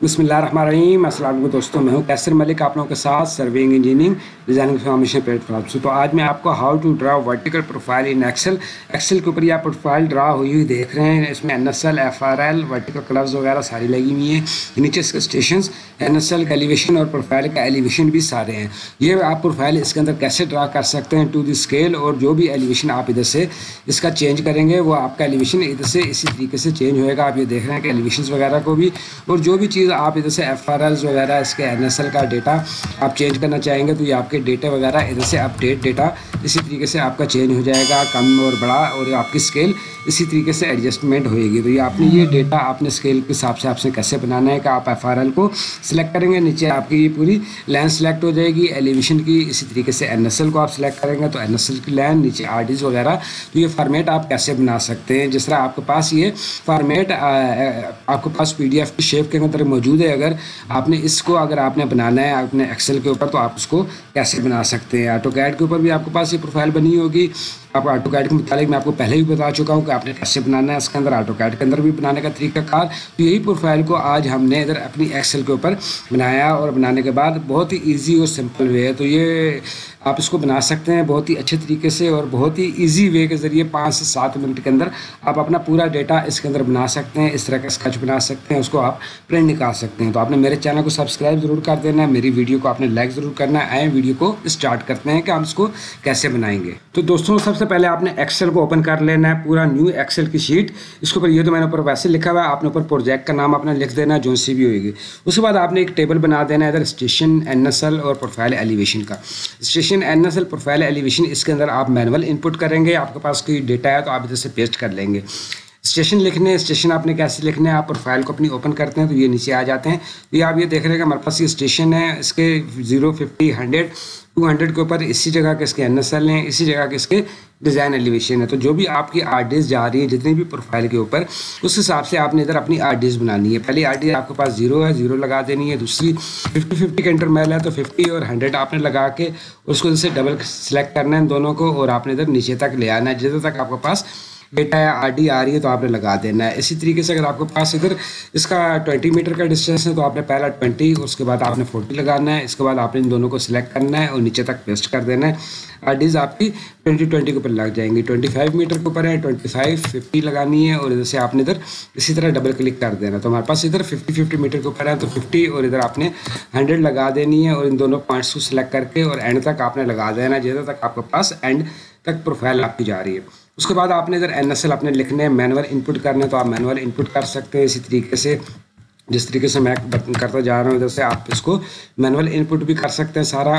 बिस्मिल्लाहिर्रहमानिर्रहीम। अस्सलाम वालेकुम दोस्तों, मैं हूं कैसर मलिक आप लोगों के साथ serving engineering designing formation platform से। तो आज मैं आपको how to draw vertical profile in Excel के ऊपर ये आप प्रोफाइल ड्रा हुई देख रहे हैं। इसमें NSL FRL वर्टिकल कर्व्स वगैरह सारी लगी हुई हैं। नीचे इसके स्टेशंस NSL का एलिवेशन और प्रोफाइल का एलिवेशन भी सारे हैं। ये आप प्रोफाइल इसके अंदर कैसे ड्रा कर सकते हैं टू द स्केल, और जो भी एलिवेशन आप इधर से इसका चेंज करेंगे वो आपका एलिवेशन इधर से इसी तरीके से चेंज होएगा। आप ये देख रहे हैं कि एलिवेशन वगैरह को भी, और जो भी चीज़ आप इधर से FRLs वगैरह इसके NSL का डेटा आप चेंज करना चाहेंगे तो ये आपके डेटा वगैरह इधर से अपडेट डेटा इसी तरीके से आपका चेंज हो जाएगा, कम और बड़ा, और आपकी स्केल इसी तरीके से एडजस्टमेंट होएगी। तो ये आपने ये डेटा आपने स्केल के हिसाब से आपसे कैसे बनाना है कि आप FRL को सिलेक्ट करेंगे, नीचे आपकी ये पूरी लाइन सेलेक्ट हो जाएगी एलिवेशन की। इसी तरीके से NSL को आप सिलेक्ट करेंगे तो NSL की लाइन, नीचे RDs वगैरह। तो ये फॉर्मेट आप कैसे बना सकते हैं, जिस तरह आपके पास ये फॉर्मेट आपके पास PDF की शेप के अंदर मौजूद है। अगर आपने इसको अगर आपने बनाना है अपने एक्सेल के ऊपर तो आप उसको कैसे बना सकते हैं। ऑटोकैड के ऊपर भी आपके पास ये प्रोफाइल बनी होगी। आप ऑटोकैड के मुताबिक मैं आपको पहले ही बता चुका हूँ कि आपने कैसे बनाना है इसके अंदर, ऑटोकैड के अंदर भी बनाने का तरीकाकार। तो यही प्रोफाइल को आज हमने इधर अपनी एक्सेल के ऊपर बनाया, और बनाने के बाद बहुत ही ईजी और सिंपल वे है। तो ये आप इसको बना सकते हैं बहुत ही अच्छे तरीके से और बहुत ही ईजी वे के ज़रिए 5 से 7 मिनट के अंदर आप अपना पूरा डेटा इसके अंदर बना सकते हैं। इस तरह का स्केच बना सकते हैं, उसको आप प्रिंट निकाल सकते हैं। तो आपने मेरे चैनल को सब्सक्राइब ज़रूर कर देना है, मेरी वीडियो को आपने लाइक ज़रूर करना है। आए वीडियो को स्टार्ट करते हैं कि हम इसको कैसे बनाएंगे। तो दोस्तों सबसे पहले आपने एक्सेल को ओपन कर लेना है, पूरा न्यू एक्सेल की शीट। इसके ऊपर ये तो मैंने ऊपर वैसे लिखा हुआ है, आपने ऊपर प्रोजेक्ट का नाम अपना लिख देना है जो सी भी होगी। उसके बाद आपने एक टेबल बना देना है इधर स्टेशन NSL और प्रोफाइल एलिवेशन का। स्टेशन NSL प्रोफाइल एलिवेशन इसके अंदर आप मैनुअल इनपुट करेंगे। आपके पास कोई डेटा है तो आप इधर से पेस्ट कर लेंगे। स्टेशन लिखने, स्टेशन आपने कैसे लिखने हैं, आप प्रोफाइल को अपनी ओपन करते हैं तो ये नीचे आ जाते हैं। तो ये आप ये देख रहे हैं कि हमारे पास ये स्टेशन है, इसके 0, 50, 100, 200 के ऊपर इसी जगह के इसके NSL हैं, इसी जगह के इसके डिज़ाइन एलिवेशन है। तो जो भी आपकी RDs जा रही है जितनी भी प्रोफाइल के ऊपर, उस हिसाब से आपने इधर अपनी RDs बनानी है। पहली RD आपके पास 0 है, 0 लगा देनी है। दूसरी 50-50 का इंटरवल है तो 50 और 100 आपने लगा के उसको जैसे डबल सेलेक्ट करना है दोनों को, और आपने इधर नीचे तक ले आना है जिधर तक आपके पास डेटा है RD आ रही है तो आपने लगा देना है। इसी तरीके से अगर आपके पास इधर इसका 20 मीटर का डिस्टेंस है तो आपने पहला 20, उसके बाद आपने 40 लगाना है। इसके बाद आपने इन दोनों को सिलेक्ट करना है और नीचे तक पेस्ट कर देना है। RDs आपकी 20 के ऊपर लग जाएंगी। 25 मीटर के ऊपर है, 25, 50 लगानी है, और इधर से आपने इधर इसी तरह डबल क्लिक कर देना। तो हमारे पास इधर 50-50 मीटर के ऊपर है तो 50, और इधर आपने 100 लगा देनी है, और इन दोनों पॉइंट्स को सिलेक्ट करके और एंड तक आपने लगा देना है जिधर तक आपके पास एंड तक प्रोफाइल आपकी जा रही है। उसके बाद आपने इधर NSL अपने लिखने हैं, मैनुअल इनपुट करने तो आप मैनुअल इनपुट कर सकते हैं। इसी तरीके से जिस तरीके से मैं करता जा रहा हूँ इधर से आप इसको मैनुअल इनपुट भी कर सकते हैं सारा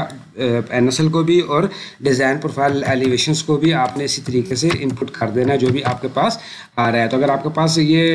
NSL को भी, और डिज़ाइन प्रोफाइल एलिवेशंस को भी आपने इसी तरीके से इनपुट कर देना है जो भी आपके पास आ रहा है। तो अगर आपके पास ये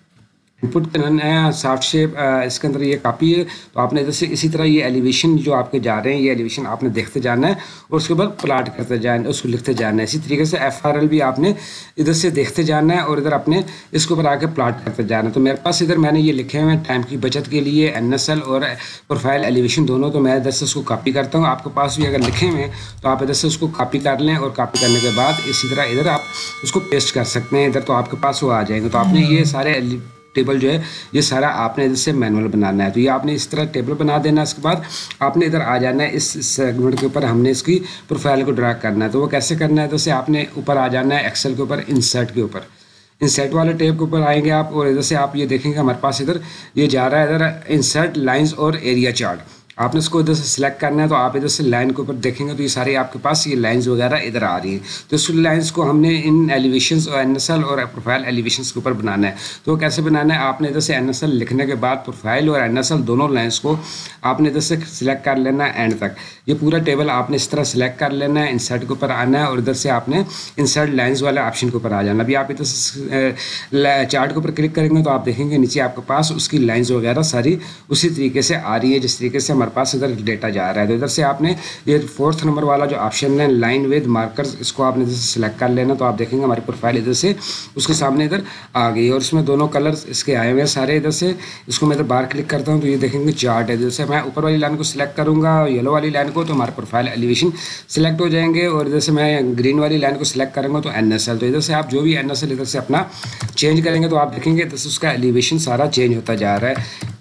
इनपुट करना है सॉफ्ट शेप इसके अंदर ये कॉपी है तो आपने इधर से इसी तरह ये एलिवेशन जो आपके जा रहे हैं ये एलिवेशन आपने देखते जाना है और उसके बाद प्लॉट करते जाना, उसको लिखते जाना है। इसी तरीके से FRL भी आपने इधर से देखते जाना है और इधर अपने इसके ऊपर आके प्लॉट करते जाना है। तो मेरे पास इधर मैंने ये लिखे हुए हैं टाइम की बचत के लिए NSL और प्रोफाइल एलिवेशन दोनों, तो मैं इधर से उसको कॉपी करता हूँ। आपके पास भी अगर लिखे हुए हैं तो आप इधर से उसको कॉपी कर लें, और कॉपी करने के बाद इसी तरह इधर आप उसको पेस्ट कर सकते हैं इधर, तो आपके पास वो आ जाएंगे। तो आपने ये सारे टेबल जो है ये सारा आपने इधर से मैनुअल बनाना है। तो ये आपने इस तरह टेबल बना देना है। इसके बाद आपने इधर आ जाना है, इस सेगमेंट के ऊपर हमने इसकी प्रोफाइल को ड्रा करना है। तो वो कैसे करना है, तो से आपने ऊपर आ जाना है एक्सेल के ऊपर, इंसर्ट के ऊपर, इंसर्ट वाले टैब के ऊपर आएंगे आप, और इधर से आप ये देखेंगे हमारे पास इधर ये जा रहा है इधर इंसर्ट लाइंस और एरिया चार्ट। आपने इसको इधर से सिलेक्ट करना है तो आप इधर से लाइन के ऊपर देखेंगे तो ये सारे आपके पास ये लाइंस वगैरह इधर आ रही हैं। तो इस लाइंस को हमने इन एलिवेशंस और NSL और प्रोफाइल एलिवेशंस के ऊपर बनाना है। तो वो कैसे बनाना है, आपने इधर से NSL लिखने के बाद प्रोफाइल और NSL दोनों लाइंस को आपने इधर से सिलेक्ट कर लेना है एंड तक। ये पूरा टेबल आपने इस तरह सेलेक्ट कर लेना है, इंसर्ट के ऊपर आना है और इधर से आपने इंसर्ट लाइंस वाले ऑप्शन के ऊपर आ जाना। अभी आप इधर से चार्ट के ऊपर क्लिक करेंगे तो आप देखेंगे नीचे आपके पास उसकी लाइंस वगैरह सारी उसी तरीके से आ रही है जिस तरीके से पास इधर डेटा जा रहा है। तो इधर से आपने ये 4th नंबर वाला जो ऑप्शन है लाइन विद मार्कर्स, इसको आपने इधर से सिलेक्ट कर लेना। तो आप देखेंगे हमारी प्रोफाइल इधर से उसके सामने इधर आ गई, और इसमें दोनों कलर्स इसके आए हुए हैं सारे इधर से। इसको मैं इधर बाहर क्लिक करता हूँ तो ये देखेंगे चार्ट है। जैसे मैं ऊपर वाली लाइन को सिलेक्ट करूँगा, येलो वाली लाइन को, तो हमारे प्रोफाइल एलिवेशन सिलेक्ट हो जाएंगे, और इधर से मैं ग्रीन वाली लाइन को सिलेक्ट करूँगा तो NSL। तो इधर से आप जो भी NSL इधर से अपना चेंज करेंगे तो आप देखेंगे इधर से उसका एलिवेशन सारा चेंज होता जा रहा है।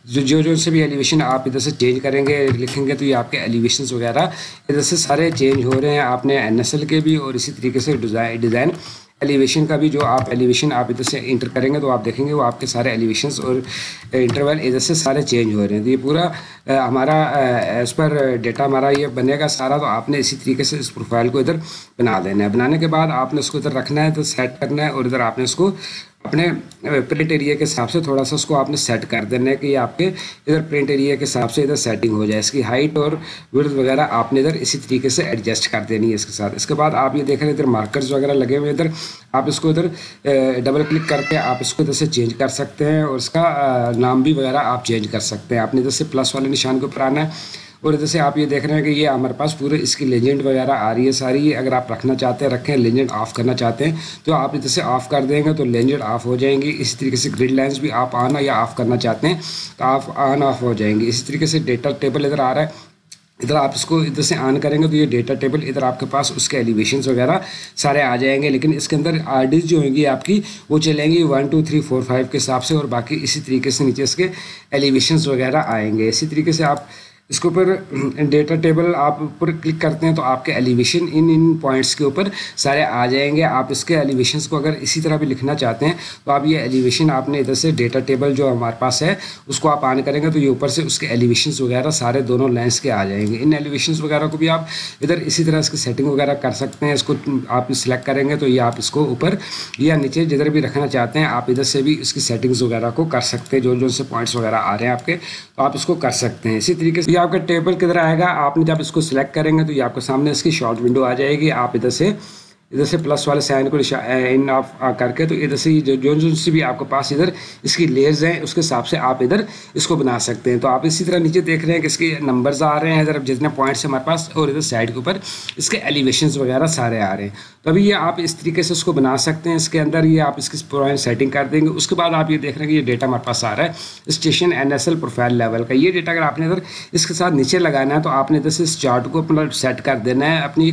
जो से भी एलिवेशन आप इधर से चेंज करेंगे लिखेंगे तो ये आपके एलिवेशंस वगैरह इधर से सारे चेंज हो रहे हैं। आपने NSL के भी और इसी तरीके से डिज़ाइन एलिवेशन का भी जो आप एलिवेशन आप इधर से इंटर करेंगे तो आप देखेंगे वो आपके सारे एलिवेशंस और इंटरवल इधर से सारे चेंज हो रहे हैं। तो ये पूरा हमारा इस पर डेटा हमारा ये बनेगा सारा। तो आपने इसी तरीके से इस प्रोफाइल को इधर बना देना है। बनाने के बाद आपने उसको इधर रखना है, तो सेट करना है और इधर आपने उसको अपने प्रिंट एरिया के हिसाब से थोड़ा सा उसको आपने सेट कर देना है कि ये आपके इधर प्रिंट एरिया के हिसाब से इधर सेटिंग हो जाए। इसकी हाइट और विड्थ वगैरह आपने इधर इसी तरीके से एडजस्ट कर देनी है इसके साथ। इसके बाद आप ये देख रहे हैं इधर मार्कर्स वगैरह लगे हुए इधर, आप इसको इधर डबल क्लिक करके आप इसको इधर से चेंज कर सकते हैं और इसका नाम भी वगैरह आप चेंज कर सकते हैं। आपने इधर से प्लस वाले निशान के ऊपर आना है और इधर से आप ये देख रहे हैं कि ये हमारे पास पूरे इसकी लेजेंड वगैरह आ रही है सारी। अगर आप रखना चाहते हैं रखें, लेजेंड ऑफ करना चाहते हैं तो आप इधर से ऑफ कर देंगे तो लेजेंड ऑफ हो जाएंगी। इसी तरीके से ग्रिड लाइंस भी आप ऑन या ऑफ करना चाहते हैं तो आप ऑन ऑफ हो जाएंगी। इसी तरीके से डेटा टेबल इधर आ रहा है, इधर आप इसको इधर से ऑन करेंगे तो ये डेटा टेबल इधर आपके पास उसके एलिवेशंस वगैरह सारे आ जाएंगे। लेकिन इसके अंदर आरडीज जो होंगी आपकी वो चलेंगी 1 2 3 4 5 के हिसाब से और बाकी इसी तरीके से नीचे इसके एलिवेशंस वगैरह आएंगे। इसी तरीके से आप इसके ऊपर डेटा टेबल आप ऊपर क्लिक करते हैं तो आपके एलिवेशन इन पॉइंट्स के ऊपर सारे आ जाएंगे। आप इसके एलिवेशंस को अगर इसी तरह भी लिखना चाहते हैं तो आप ये एलिवेशन आपने इधर से डेटा टेबल जो हमारे पास है उसको आप ऑन करेंगे तो ये ऊपर से उसके एलिवेशंस वगैरह सारे दोनों लाइन्स के आ जाएंगे। इन एलिवेशंस वगैरह को भी आप इधर इसी तरह इसकी सेटिंग वगैरह कर सकते हैं। इसको आप सिलेक्ट करेंगे तो ये आप इसको ऊपर या नीचे जिधर भी रखना चाहते हैं आप इधर से भी इसकी सेटिंग्स वगैरह को कर सकते हैं। जो से पॉइंट्स वगैरह आ रहे हैं आपके तो आप इसको कर सकते हैं। इसी तरीके से आपका टेबल किधर आएगा, आपने जब इसको सिलेक्ट करेंगे तो ये आपके सामने इसकी शॉर्ट विंडो आ जाएगी। आप इधर से प्लस वाले साइन को इन ऑफ करके तो इधर से जो सी भी आपके पास इधर इसकी लेयर्स हैं उसके हिसाब से आप इधर इसको बना सकते हैं। तो आप इसी तरह नीचे देख रहे हैं कि इसके नंबर्स आ रहे हैं इधर जितने पॉइंट्स हमारे पास और इधर साइड के ऊपर इसके एलिवेशंस वगैरह सारे आ रहे हैं। तो अभी ये आप इस तरीके से उसको बना सकते हैं। इसके अंदर ये आप इसकी पॉइंट सेटिंग कर देंगे। उसके बाद आप ये देख रहे हैं कि ये डेटा हमारे पास आ रहा है स्टेशन NSL प्रोफाइल लेवल का। ये डेटा अगर आपने इधर इसके साथ नीचे लगाना है तो आपने इधर से इस चार्ट को अपना सेट कर देना है। अपनी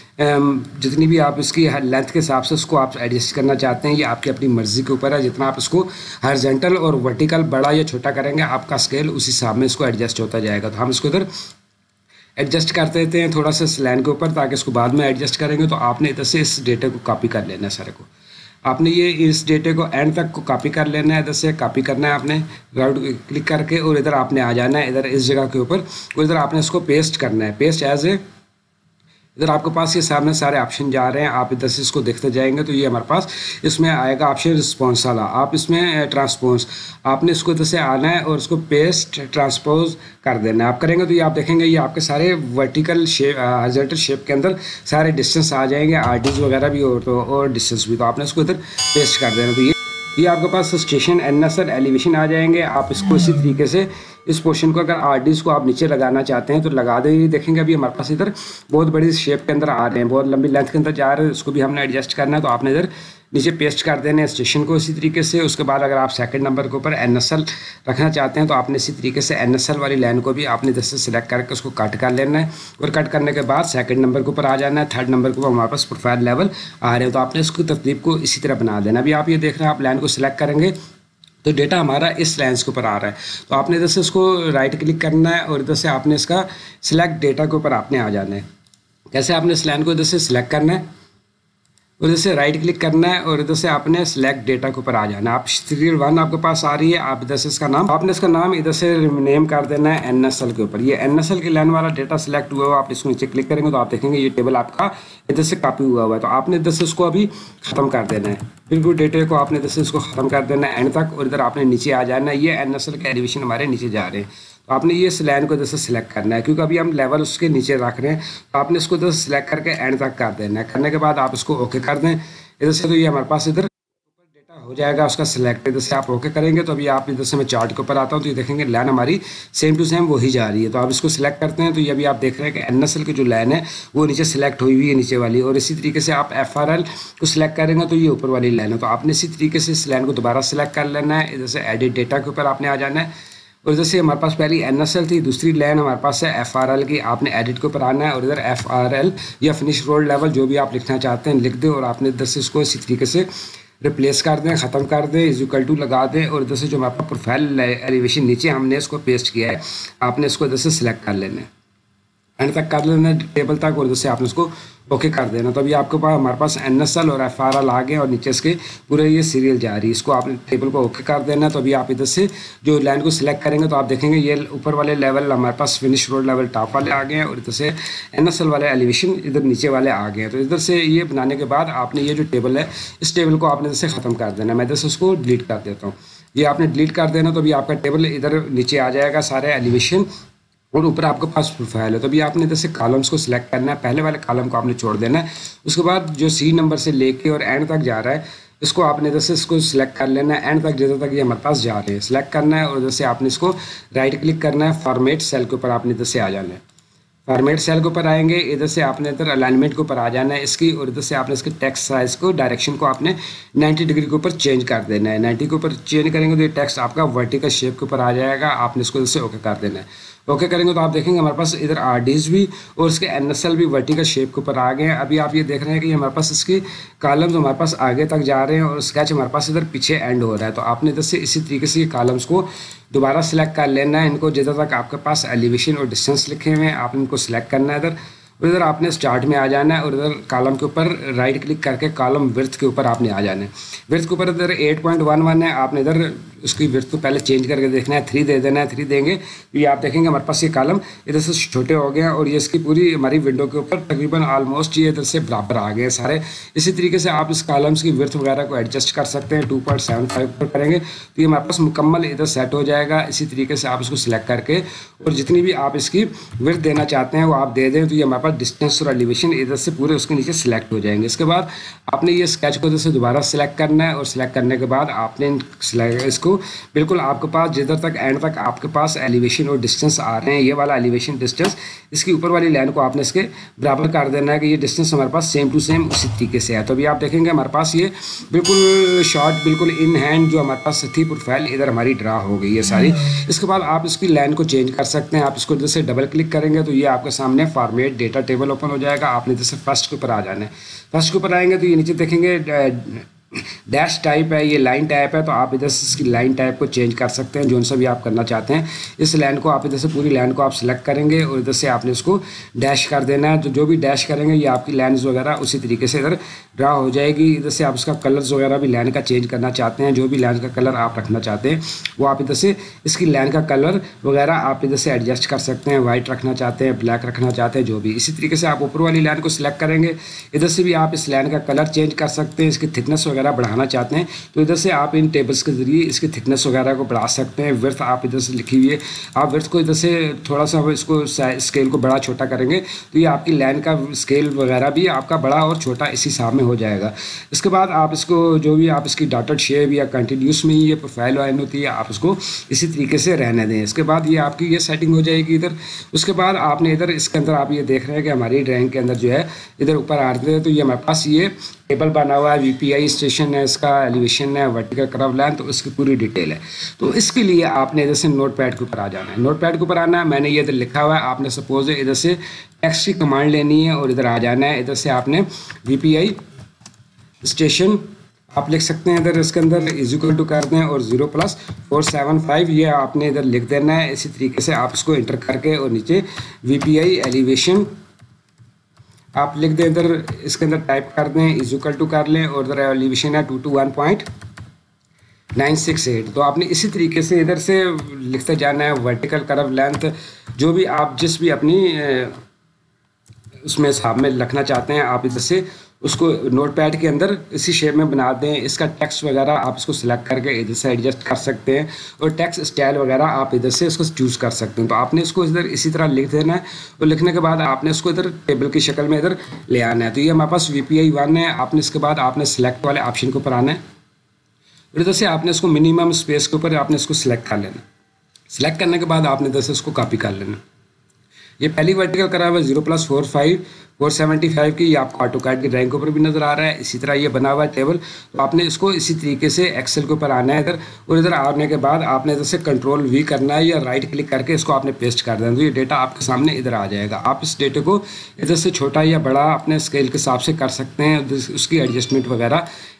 जितनी भी आप इसकी लेंथ के हिसाब से उसको आप एडजस्ट करना चाहते हैं ये आपकी अपनी मर्ज़ी के ऊपर है। जितना आप इसको हॉरिजॉन्टल और वर्टिकल बड़ा या छोटा करेंगे आपका स्केल उस हिसाब में इसको एडजस्ट होता जाएगा। तो हम इसको इधर एडजस्ट कर देते हैं थोड़ा सा स्लैन के ऊपर ताकि इसको बाद में एडजस्ट करेंगे। तो आपने इधर से इस डेटे को कॉपी कर लेना है सारे को। आपने ये इस डेटे को एंड तक को कॉपी कर लेना है। इधर से कॉपी करना है आपने राइट क्लिक करके और इधर आपने आ जाना है इधर इस जगह के ऊपर और इधर आपने इसको पेस्ट करना है। पेस्ट एज ए इधर आपके पास ये सामने सारे ऑप्शन जा रहे हैं। आप इधर से इसको देखते जाएंगे तो ये हमारे पास इसमें आएगा ऑप्शन रिस्पॉन्स वाला। आप इसमें ट्रांसपोज आपने इसको इधर से आना है और इसको पेस्ट ट्रांसपोज कर देना है। आप करेंगे तो ये आप देखेंगे ये आपके सारे वर्टिकल शेप हॉरिजॉन्टल शेप के अंदर सारे डिस्टेंस आ जाएंगे, आरडीज वगैरह भी और डिस्टेंस भी। तो आपने इसको इधर पेस्ट कर देना। तो ये आपके पास स्टेशन NSL एलिवेशन आ जाएंगे। आप इसको इसी तरीके से इस पोर्शन को अगर आरडीज को आप नीचे लगाना चाहते हैं तो लगा देंगे। देखेंगे अभी हमारे पास इधर बहुत बड़ी शेप के अंदर आ रहे हैं, बहुत लंबी लेंथ के अंदर जा रहे हैं। उसको भी हमने एडजस्ट करना है तो आपने इधर नीचे पेस्ट कर देना है स्टेशन को इसी तरीके से। उसके बाद अगर आप सेकंड नंबर के ऊपर NSL रखना चाहते हैं तो आपने इसी तरीके से NSL वाली लाइन को भी आपने इधर से सिलेक्ट करके उसको कट कर लेना है और कट करने के बाद सेकंड नंबर के ऊपर आ जाना है। थर्ड नंबर के ऊपर हमारे पास प्रोफाइल लेवल आ रहे हैं तो आपने इसको तरतीब को इसी तरह बना देना। अभी आप ये देख रहे हैं आप लाइन को सिलेक्ट करेंगे तो डेटा हमारा इस लाइन्स के ऊपर आ रहा है। तो आपने इधर से इसको राइट क्लिक करना है और इधर से आपने इसका सिलेक्ट डेटा के ऊपर आपने आ जाना है। कैसे आपने इस लाइन को इधर से सिलेक्ट करना है और इधर से राइट क्लिक करना है और इधर से आपने सिलेक्ट डेटा के ऊपर आ जाना है। आप सीरियल 1 आपके पास आ रही है, आप इधर से इसका नाम आपने इसका नाम इधर से नेम कर देना है NSL के ऊपर। ये NSL की लाइन वाला डेटा सिलेक्ट हुआ हुआ आप इसको नीचे क्लिक करेंगे तो आप देखेंगे ये टेबल आपका इधर से कॉपी हुआ हुआ है। तो आपने इधर से इसको अभी ख़त्म कर देना है। बिल्कुल डेटे को आपने इधर से इसको ख़त्म कर देना है एंड तक और इधर आपने नीचे आ जाना है। ये NSL के एलिवेशन हमारे नीचे जा रहे हैं तो आपने ये लाइन को इधर से सिलेक्ट करना है क्योंकि अभी हम लेवल उसके नीचे रख रहे हैं। तो आपने इसको इधर सिलेक्ट करके एंड तक कर देना है। करने के बाद आप इसको ओके कर दें इधर से तो ये हमारे पास इधर डेटा हो जाएगा उसका सिलेक्ट। इधर से आप ओके करेंगे तो अभी आप इधर से मैं चार्ट के ऊपर आता हूँ तो ये देखेंगे लाइन हमारी सेम टू सेम वही जा रही है। तो आप इसको सिलेक्ट करते हैं तो ये अभी आप देख रहे हैं कि NSL की जो लाइन है वो नीचे सिलेक्ट हुई हुई है नीचे वाली। और इसी तरीके से आप FRL को सिलेक्ट करेंगे तो ये ऊपर वाली लाइन है। तो आपने इसी तरीके से इस लाइन को दोबारा सिलेक्ट कर लेना है। इधर से एडिट डेटा के ऊपर आपने आ जाना है और इधर से हमारे पास पहली NSL थी, दूसरी लाइन हमारे पास है FRL की। आपने एडिट के ऊपर आना है और इधर FRL या फिनिश रोड लेवल जो भी आप लिखना चाहते हैं लिख दे और आपने इधर से इसको इसी तरीके से रिप्लेस कर दें, ख़त्म कर दें, इज इक्वल टू लगा दें और इधर से जो आपका प्रोफाइल एलिवेशन नीचे हमने इसको पेस्ट किया है, आपने इसको इधर से सिलेक्ट कर लेना है, एंड तक कर लेना है टेबल तक, और इधर से आपने उसको ओके कर देना। तो अभी आपके पास हमारे पास NSL और FRL आ गए और नीचे इसके पूरे ये सीरियल जा रही है, इसको आपने टेबल को ओके कर देना है। तो अभी आप इधर से जो लाइन को सिलेक्ट करेंगे तो आप देखेंगे ये ऊपर वाले लेवल हमारे पास फिनिश रोड लेवल टॉप वाले आ गए हैं और इधर से NSL वाले एलिवेशन इधर नीचे वाले आ गए हैं। तो इधर से ये बनाने के बाद आपने ये जो टेबल है इस टेबल को आपने इधर से ख़त्म कर देना है। मैं इधर से उसको डिलीट कर देता हूँ, ये आपने डिलीट कर देना। तो अभी आपका टेबल इधर नीचे आ जाएगा सारे एलिवेशन और ऊपर आपके पास प्रोफाइल है। तो अभी आपने इधर से कॉलम्स को सिलेक्ट करना है, पहले वाले कॉलम को आपने छोड़ देना है, उसके बाद जो C नंबर से लेके और एंड तक जा रहा है इसको आपने इधर से इसको सिलेक्ट कर लेना है, एंड तक जिधर तक ये हमारे पास जा रहे हैं सिलेक्ट करना है और इधर से आपने इसको राइट क्लिक करना है, फॉर्मेट सेल के ऊपर आपने इधर से आ जाना है, फॉर्मेट सेल के ऊपर आएंगे, इधर से आपने इधर अलाइनमेंट के ऊपर आ जाना है इसकी, और इधर से आपने इसके टेक्स्ट साइज को डायरेक्शन को आपने 90 डिग्री के ऊपर चेंज कर देना है। 90 के ऊपर चेंज करेंगे तो ये टेक्स्ट आपका वर्टिकल शेप के ऊपर आ जाएगा, आपने इसको इधर से ओके कर देना है। ओके करेंगे तो आप देखेंगे हमारे पास इधर RDs भी और इसके NSL भी वर्टिकल शेप के ऊपर आ गए हैं। अभी आप ये देख रहे हैं कि हमारे पास इसकी कॉलम्स हमारे पास आगे तक जा रहे हैं और स्केच हमारे पास इधर पीछे एंड हो रहा है। तो आपने इधर से इसी तरीके से ये कॉलम्स को दोबारा सिलेक्ट कर लेना है, इनको जिधर तक आपके पास एलिवेशन और डिस्टेंस लिखे हुए हैं आपने इनको सिलेक्ट करना है इधर, और इधर आपने स्टार्ट में आ जाना है और इधर कॉलम के ऊपर राइट क्लिक करके कॉलम विड्थ के ऊपर आपने आ जाना है। विड्थ के ऊपर इधर 8.11 है, आपने इधर उसकी विड्थ को पहले चेंज करके देखना है, 3 दे देना है। 3 देंगे तो ये आप देखेंगे हमारे पास ये कॉलम इधर से छोटे हो गए हैं और ये इसकी पूरी हमारी विंडो के ऊपर तकरीबन ऑलमोस्ट ये इधर से बराबर आ गए हैं सारे। इसी तरीके से आप इस कॉलम्स की विड्थ वगैरह को एडजस्ट कर सकते हैं, 2.75 पर करेंगे तो ये हमारे पास मुकम्मल इधर सेट हो जाएगा। इसी तरीके से आप इसको सिलेक्ट करके और जितनी भी आप इसकी विड्थ देना चाहते हैं वो आप दे दें, तो ये हमारे पास डिस्टेंस और एलिवेशन इधर से पूरे उसके नीचे सिलेक्ट हो जाएंगे। इसके बाद आपने ये स्केच को इधर से दोबारा सिलेक्ट करना है और सिलेक्ट करने के बाद आपने इसको बिल्कुल आपके पास जिधर तक एंड तक आपके पास एलिवेशन और डिस्टेंस आ रहे हैं, ये वाला एलिवेशन डिस्टेंस इसकी ऊपर वाली लाइन को आपने इसके बराबर कर देना है कि ये डिस्टेंस हमारे पास सेम टू सेम उसी तरीके से है। तो अभी आप देखेंगे हमारे पास ये बिल्कुल शॉर्ट बिल्कुल इन हैंड जो हमारे पास थी प्रोफाइल इधर हमारी ड्रा हो गई है सारी। इसके बाद आप इसकी लाइन को चेंज कर सकते हैं, आप इसको इधर से डबल क्लिक करेंगे तो ये आपके सामने फॉर्मेट डेटा टेबल ओपन हो जाएगा। आपने इधर से फर्स्ट के ऊपर आ जाना है, फर्स्ट के ऊपर आएंगे तो ये नीचे देखेंगे डैश टाइप है, ये लाइन टाइप है, तो आप इधर से इसकी लाइन टाइप को चेंज कर सकते हैं जो सा भी आप करना चाहते हैं। इस लाइन को आप इधर से पूरी लाइन को आप सिलेक्ट करेंगे और इधर से आपने इसको डैश कर देना है। जो भी डैश करेंगे ये आपकी लाइन्स वगैरह उसी तरीके से इधर ड्रा हो जाएगी। इधर से आप इसका कलर्स वगैरह भी लाइन का चेंज करना चाहते हैं, जो भी लाइन का कलर आप रखना चाहते हैं वो आप इधर से इसकी लाइन का कलर वगैरह आप इधर से एडजस्ट कर सकते हैं, वाइट रखना चाहते हैं, ब्लैक रखना चाहते हैं, जो भी। इसी तरीके से आप ऊपर वाली लाइन को सिलेक्ट करेंगे, इधर से भी आप इस लाइन का कलर चेंज कर सकते हैं, इसकी थिकनेस वगैरह बढ़ाना चाहते हैं तो इधर से आप इन टेबल्स के जरिए इसकी थिकनेस वगैरह को बढ़ा सकते हैं। विड्थ आप इधर से लिखी हुई है, आप विड्थ को इधर से थोड़ा सा इसको स्केल को बड़ा छोटा करेंगे तो ये आपकी लाइन का स्केल वगैरह भी आपका बड़ा और छोटा इस हिसाब में हो जाएगा। इसके बाद आप इसको जो भी आप इसकी डॉटेड शेप या कंटिन्यूस में ये प्रोफाइल लाइन होती है आप उसको इसी तरीके से रहने दें। इसके बाद ये आपकी ये सेटिंग हो जाएगी इधर। उसके बाद आपने इधर इसके अंदर आप ये देख रहे हैं कि हमारी ड्राइंग के अंदर जो है इधर ऊपर आते हैं तो ये हमारे पास ये टेबल बना हुआ है, VPI स्टेशन है, इसका एलिवेशन है, वर्टिकल कर्व लाइन, तो इसकी पूरी डिटेल है। तो इसके लिए आपने इधर से नोट पैड के ऊपर आ जाना है, नोट पैड के ऊपर आना है। मैंने ये इधर लिखा हुआ है, आपने सपोज इधर से टेक्स्ट की कमांड लेनी है और इधर आ जाना है। इधर से आपने VPI स्टेशन आप लिख सकते हैं, इधर इसके अंदर इज इक्वल टू कर दें और 0+475 ये आपने इधर लिख देना है। इसी तरीके से आप इसको इंटर करके और नीचे VPI एलिवेशन आप लिख दें, इधर इसके अंदर टाइप कर दें, इज इक्वल टू कर लें और इधर एलिवेशन है 221.968। तो आपने इसी तरीके से इधर से लिखते जाना है। वर्टिकल कर्व लेंथ जो भी आप जिस भी अपनी उसमें हिसाब में रखना चाहते हैं आप इधर से उसको नोटपैड के अंदर इसी शेप में बना दें। इसका टेक्स्ट वगैरह आप इसको सिलेक्ट करके इधर से एडजस्ट कर सकते हैं और टेक्स्ट स्टाइल वगैरह आप इधर से इसको चूज़ कर सकते हैं। तो आपने इसको इधर इसी तरह लिख देना है और लिखने के बाद आपने इसको इधर टेबल की शक्ल में इधर ले आना है। तो ये हमारे पास VPI 1 है। आपने इसके बाद आपने सिलेक्ट वाले ऑप्शन के ऊपर आना है और इधर से आपने इसको मिनिमम स्पेस के ऊपर आपने इसको सिलेक्ट कर लेना। सिलेक्ट करने के बाद आपने इधर से इसको कॉपी कर लेना। ये पहली वर्टिकल करा हुआ है 0+475 की, ये आपको ऑटोकैड की ड्राइंग के ऊपर भी नज़र आ रहा है। इसी तरह ये बना हुआ है टेबल। तो आपने इसको इसी तरीके से एक्सेल के ऊपर आना है इधर और इधर आने के बाद आपने इधर से Ctrl+V करना है या राइट क्लिक करके इसको आपने पेस्ट कर देना। तो ये डेटा आपके सामने इधर आ जाएगा। आप इस डेटे को इधर से छोटा या बड़ा अपने स्केल के हिसाब से कर सकते हैं, उसकी एडजस्टमेंट वगैरह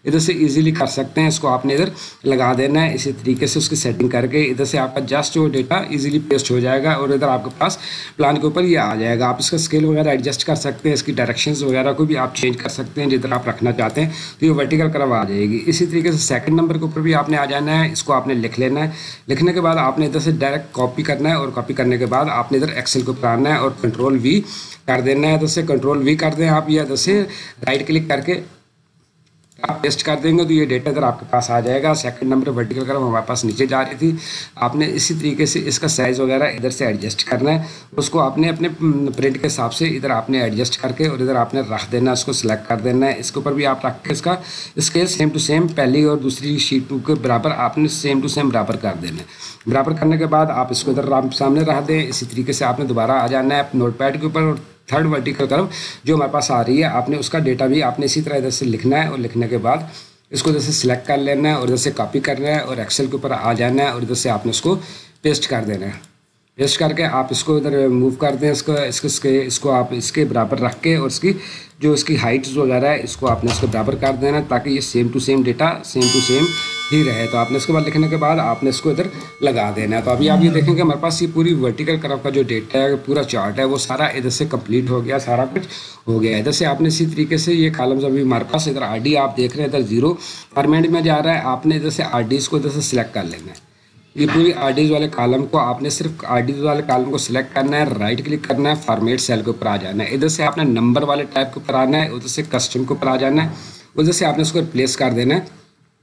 इधर से इजीली कर सकते हैं। इसको आपने इधर लगा देना है इसी तरीके से उसकी सेटिंग करके, इधर से आपका जस्ट वो डेटा इजीली पेस्ट हो जाएगा और इधर आपके पास प्लान के ऊपर ये आ जाएगा। आप इसका स्केल वगैरह एडजस्ट कर सकते हैं, इसकी डायरेक्शंस वगैरह को भी आप चेंज कर सकते हैं जिधर आप रखना चाहते हैं, तो ये वर्टिकल कर्व आ जाएगी। इसी तरीके से सेकंड नंबर के ऊपर भी आपने आ जाना है, इसको आपने लिख लेना है। लिखने के बाद आपने इधर से डायरेक्ट कॉपी करना है और कॉपी करने के बाद आपने इधर एक्सेल को आना है और कंट्रोल वी कर देना है। इधर से कंट्रोल वी कर दें आप, या इधर से राइट क्लिक करके आप पेस्ट कर देंगे तो ये डेटा इधर आपके पास आ जाएगा। सेकंड नंबर वर्टिकल कर्व हमारे पास नीचे जा रही थी, आपने इसी तरीके से इसका साइज़ वगैरह इधर से एडजस्ट करना है। उसको आपने अपने प्रिंट के हिसाब से इधर आपने एडजस्ट करके और इधर आपने रख देना है, उसको सिलेक्ट कर देना है। इसके ऊपर भी आप रख के इसका स्केल सेम टू सेम पहली और दूसरी शीट के बराबर आपने सेम टू सेम बराबर कर देना है। बराबर करने के बाद आप इसको इधर सामने रख दें। इसी तरीके से आपने दोबारा आ जाना है नोटपैड के ऊपर और थर्ड वर्टिकल कर्व जो हमारे पास आ रही है, आपने उसका डेटा भी आपने इसी तरह इधर से लिखना है और लिखने के बाद इसको इधर से सिलेक्ट कर लेना है और इधर से कॉपी करना है और एक्सेल के ऊपर आ जाना है और इधर से आपने उसको पेस्ट कर देना है। पेस्ट करके आप इसको इधर मूव कर दें, इसको आप इसके बराबर रख के और इसकी जो इसकी हाइट्स वगैरह है इसको आपने इसके बराबर कर देना ताकि ये same to same data same to same ही रहे। तो आपने इसके बाद लिखने के बाद आपने इसको इधर लगा देना है। तो अभी आप ये देखेंगे हमारे पास ये पूरी वर्टिकल कर्व का जो डेटा है, पूरा चार्ट है, वो सारा इधर से कंप्लीट हो गया, सारा कुछ हो गया। इधर से आपने इसी तरीके से ये कॉलम्स अभी हमारे पास इधर आरडी आप देख रहे हैं इधर 0 फॉर्मेट में जा रहा है। आपने इधर से आरडीज को इधर से सिलेक्ट कर लेना है। ये पूरी आरडीज वाले कॉलम को आपने सिर्फ आरडीज वाले कॉलम को सिलेक्ट करना है, राइट क्लिक करना है, फॉर्मेट सेल के ऊपर आ जाना है। इधर से आपने नंबर वाले टाइप के ऊपर आना है, उधर से कस्टम के ऊपर आ जाना है, उधर से आपने उसको रिप्लेस कर देना है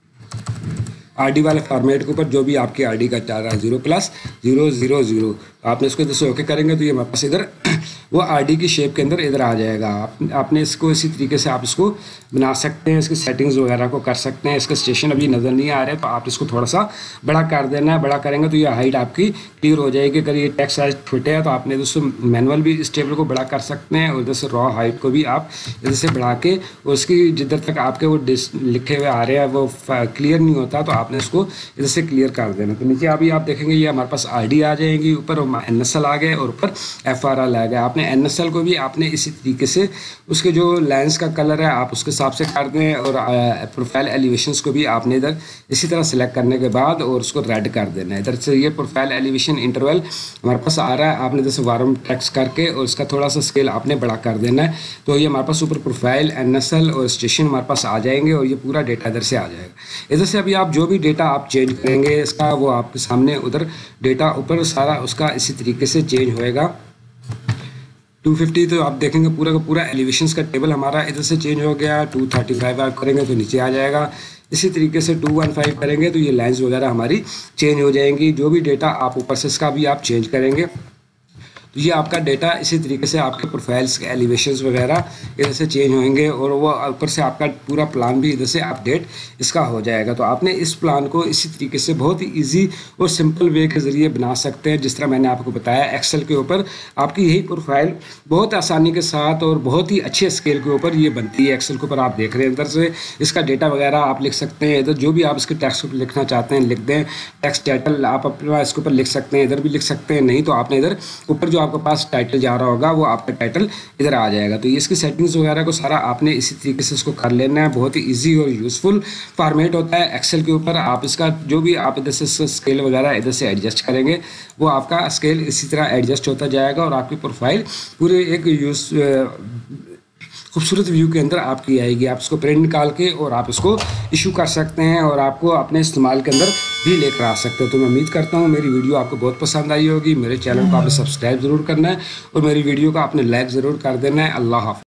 आरडी वाले फॉर्मेट के ऊपर जो भी आपकी आरडी का चाह रहा है 0+000। आपने इसको इधर से ओके करेंगे तो ये हमारे पास इधर वो आरडी की शेप के अंदर इधर आ जाएगा। आपने इसको इसी तरीके से आप इसको बना सकते हैं, इसकी सेटिंग्स वगैरह को कर सकते हैं। इसका स्टेशन अभी नज़र नहीं आ रहा है तो आप इसको थोड़ा सा बड़ा कर देना है। बड़ा करेंगे तो ये हाइट आपकी क्लियर हो जाएगी। अगर ये टेक्स्ट साइज छोटे है तो आपने दोस्तों मैनुअल भी इस टेबल को बड़ा कर सकते हैं और इधर से रॉ हाइट को भी आप इधर से बढ़ा के उसकी जिधर तक आपके वो लिखे हुए आ रहे हैं वो क्लियर नहीं होता तो आपने इसको इधर से क्लियर कर देना। तो नीचे अभी आप देखेंगे ये हमारे पास आरडी आ जाएगी, ऊपर NSL आ गए और ऊपर FRL आ गया। आपने NSL को भी आपने इसी तरीके से उसके जो लेंस का कलर है आप उसके हिसाब से कर दें और प्रोफाइल एलिवेशंस को भी आपने इधर इसी तरह सेलेक्ट करने के बाद और उसको रेड कर देना है। इधर से ये प्रोफाइल एलिवेशन इंटरवल हमारे पास आ रहा है, आपने इधर से वार्म टेक्स्ट करके और उसका थोड़ा सा स्केल आपने बड़ा कर देना है। तो ये हमारे पास ऊपर प्रोफाइल NSL और स्टेशन हमारे पास आ जाएंगे और ये पूरा डेटा इधर से आ जाएगा। इधर से अभी आप जो भी डेटा आप चेंज करेंगे इसका वो आपके सामने उधर डेटा ऊपर सारा उसका इसी तरीके से चेंज होएगा। 250 तो आप देखेंगे पूरा का पूरा एलिवेशंस का टेबल हमारा इधर से चेंज हो गया। 235 आप करेंगे तो नीचे आ जाएगा। इसी तरीके से 215 करेंगे तो ये लाइंस वगैरह हमारी चेंज हो जाएंगी। जो भी डेटा आप ऊपर से इसका भी आप चेंज करेंगे तो ये आपका डेटा इसी तरीके से आपके प्रोफाइल्स के एलिवेशंस वगैरह इधर से चेंज होंगे और वो ऊपर से आपका पूरा प्लान भी इधर से अपडेट इसका हो जाएगा। तो आपने इस प्लान को इसी तरीके से बहुत ही इजी और सिंपल वे के ज़रिए बना सकते हैं जिस तरह मैंने आपको बताया। एक्सेल के ऊपर आपकी यही प्रोफाइल बहुत आसानी के साथ और बहुत ही अच्छे स्केल के ऊपर ये बनती है। एक्सेल के ऊपर आप देख रहे हैं इधर से इसका डेटा वगैरह आप लिख सकते हैं। इधर जो भी आप इसके टेक्स्ट को लिखना चाहते हैं लिख दें। टेक्स्ट टाइटल आप अपना इसके ऊपर लिख सकते हैं, इधर भी लिख सकते हैं। नहीं तो आपने इधर ऊपर जो आपके पास टाइटल जा रहा होगा वो आपका टाइटल इधर आ जाएगा। तो ये इसकी सेटिंग्स वगैरह को सारा आपने इसी तरीके से इसको कर लेना है। बहुत ही इजी और यूज़फुल फॉर्मेट होता है एक्सेल के ऊपर। आप इसका जो भी आप इधर से स्केल वगैरह इधर से एडजस्ट करेंगे वो आपका स्केल इसी तरह एडजस्ट होता जाएगा और आपकी प्रोफाइल पूरे एक खूबसूरत व्यू के अंदर आपकी आएगी। आप इसको प्रिंट निकाल के और आप इसको इशू कर सकते हैं और आपको अपने इस्तेमाल के अंदर भी लेकर आ सकते हो। तो मैं उम्मीद करता हूँ मेरी वीडियो आपको बहुत पसंद आई होगी। मेरे चैनल को आपने सब्सक्राइब ज़रूर करना है और मेरी वीडियो को आपने लाइक ज़रूर कर देना है। अल्लाह हाफ़िज़।